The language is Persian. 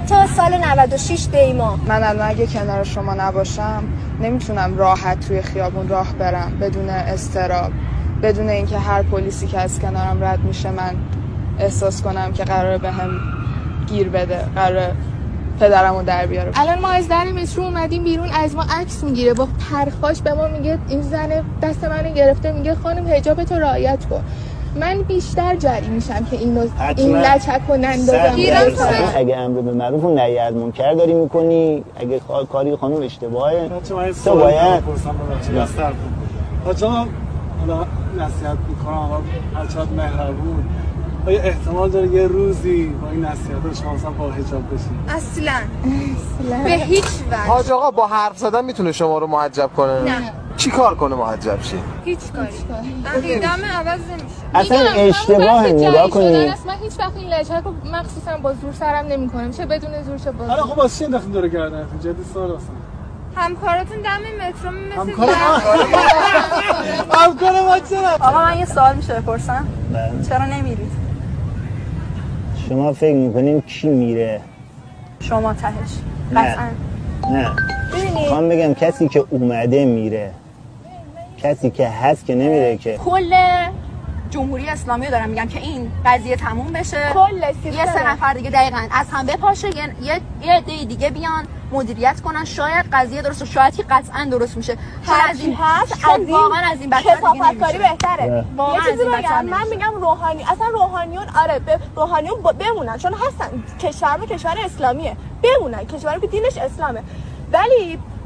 تا سال 96 دیما. من الان اگه کنار شما نباشم نمیتونم راحت توی خیابون راه برم بدون اضطراب، بدون اینکه هر پلیسی که از کنارم رد میشه من احساس کنم که قراره بهم گیر بده، قراره پدرمو در بیاره. الان ما از در مترو اومدیم بیرون، از ما عکس میگیره، با پرخاش به ما میگه این زن دست منو گرفته، میگه خانم حجابتو رعایت کن. من بیشتر جری میشم که این لچک و نندازم. اگه امر به معروف و نهی از منکر داری میکنی، اگه کاری خانم اشتباهه تو باید حالا نصیحت میکنم هرچقدر مهربون، آیا احتمال داره یه روزی با این نصیحت‌ها شما مثلا با حجاب بشین؟ اصلا به هیچ وجه. حاج آقا با حرف زدن میتونه شما رو محجب کنه؟ نه. چی کار کنه محجب شی؟ هیچ کاری. عقیدم عوض نمیشه. اصلا اشتباه نگاه کنی. من هیچ وقت این لچک رو مخصوصا با زور سرم نمیکنم، چه بدون زور چه با زور. آره خب واسه چی انداختین دور گردنتون؟ جدی سوال اصلا. همکاراتون دم مترو مثل همکار ما چرا؟ آقا من یه سوال میشه بپرسم؟ چرا نمیرید؟ شما فکر میکنین کی میره؟ شما تهش. نه میخوام بگم کسی که اومده میره، کسی که هست که نمیره. که کل جمهوری اسلامی رو دارم میگم که این قضیه تموم بشه، یه سه نفر دیگه دقیقاً از هم بپاشه، یه عده دیگه بیان مدیریت کنن، شاید قضیه درست و شاید که قطعاً درست میشه. هرچی هست واقعا از این بدتر دیگه نمیشه. بهتره. یه چیزی بگم، من میگم روحانی، اصلا روحانیون آره روحانیون بمونن، چون هستن کشور اسلامیه، بمونن کشوری که دینش اسلامه، ولی